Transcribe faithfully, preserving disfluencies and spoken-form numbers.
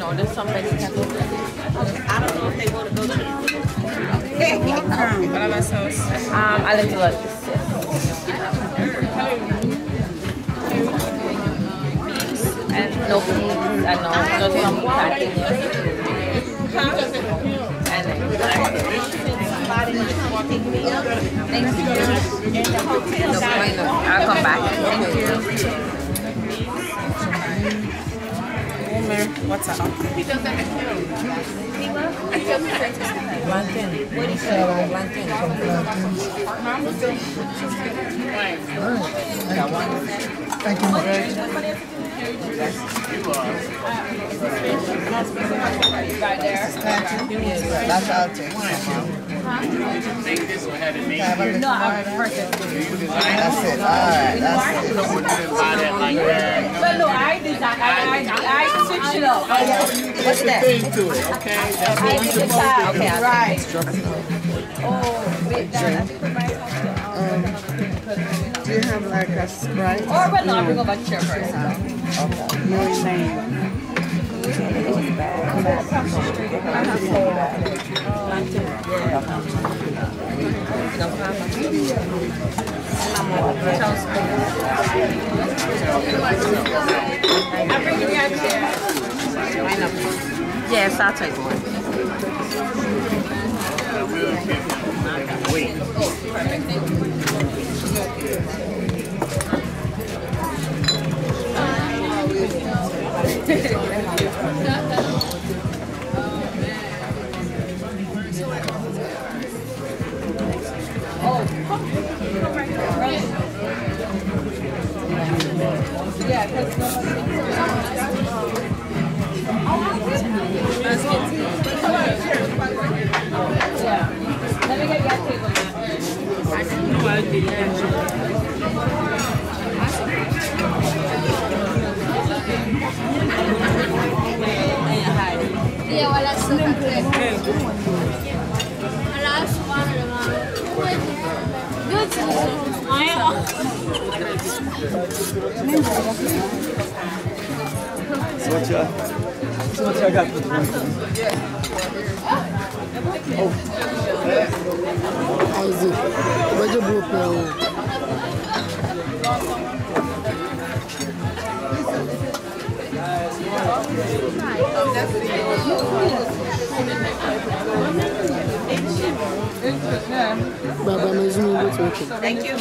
know, there's some vegetables. I don't know if they want to go to the What about sauce? Um, a little of this, yes. And no peas, and no, just some plantains. And thank you. I'll come back. Thank you. What's up? Plantain. What is it? Plantain. Thank you much. Right there. That's our take. No, I'm perfect. That's it. All right. That's it. Well, no, I designed. I, I, I switched it up. What's that? Okay. I did the side. Okay, right. Oh, wait, that. I think we might have to. Do you have like a Sprite? Or, well, no, I'll bring over chair first. Okay. No name. I'm bringing you out chair. Yes, I'll take one. Wait. Yeah, because yeah. Let me get your table. I don't know how to do Yeah, well, that's so good. Last one, good. What's your, what's your got for the Isaac, where's your blue Baba, I'm assuming what's working. Thank you.